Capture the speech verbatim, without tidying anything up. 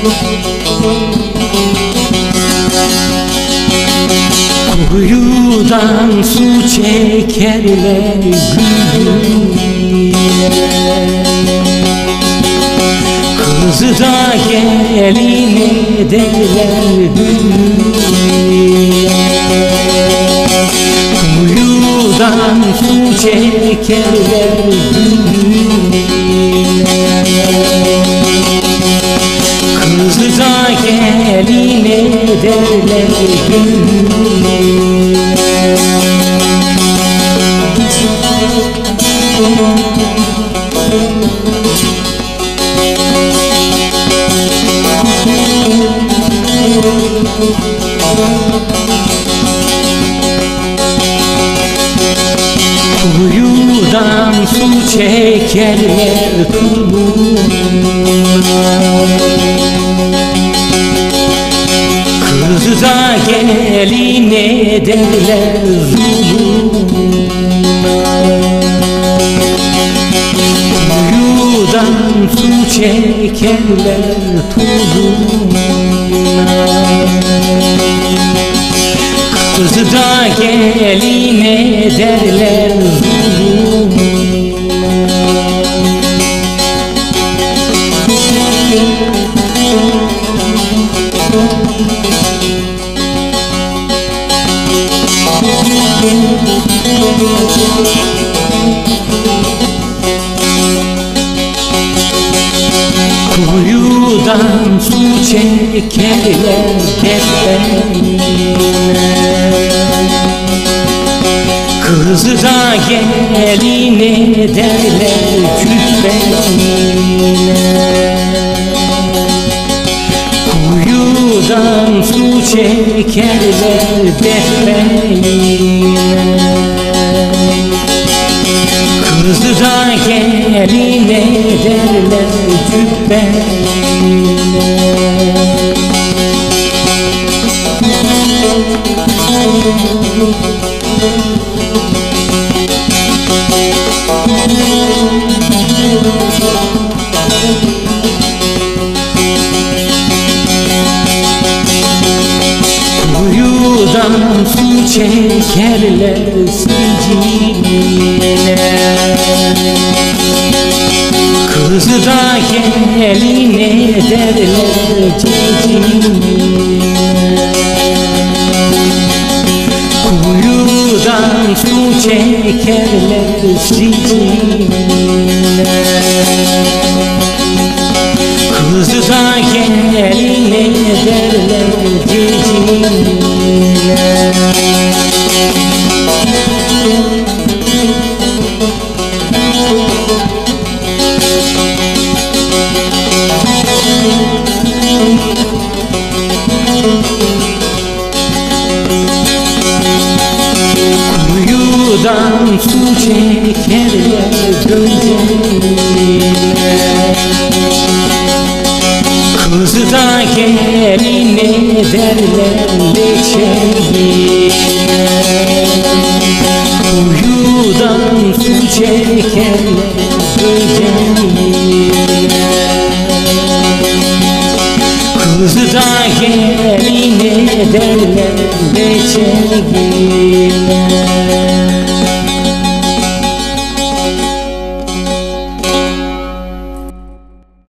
Kuyudan su çekerler gülüye, kızı da gelin ederler gülüye. Kuyudan su çekerler gülüye, kızı da gelin ederler gülüye. Kuyudan su çekerler tulumuna, kızı da gelin ederler zulumuna. Kuyudan su çekerler tulumuna, kızı da gelin ederler zulumuna. Kuyudan su çekerler tepene, kızı da gelin ederler cübbene. Kuyudan su çekerler tepene, kızı da gelin ederler cübbene. Kuyudan su çekerler sicine, kızı da gelin ederler cicine. Kuyudan su çekerler sicine, kızı da gelin ederler cicine. Kuyudan su çekerler gözlerine, kızı da gelin ederler leçeğine. Kuyudan su çekerler gözlerine, kızı da gelin ederler leçeğine.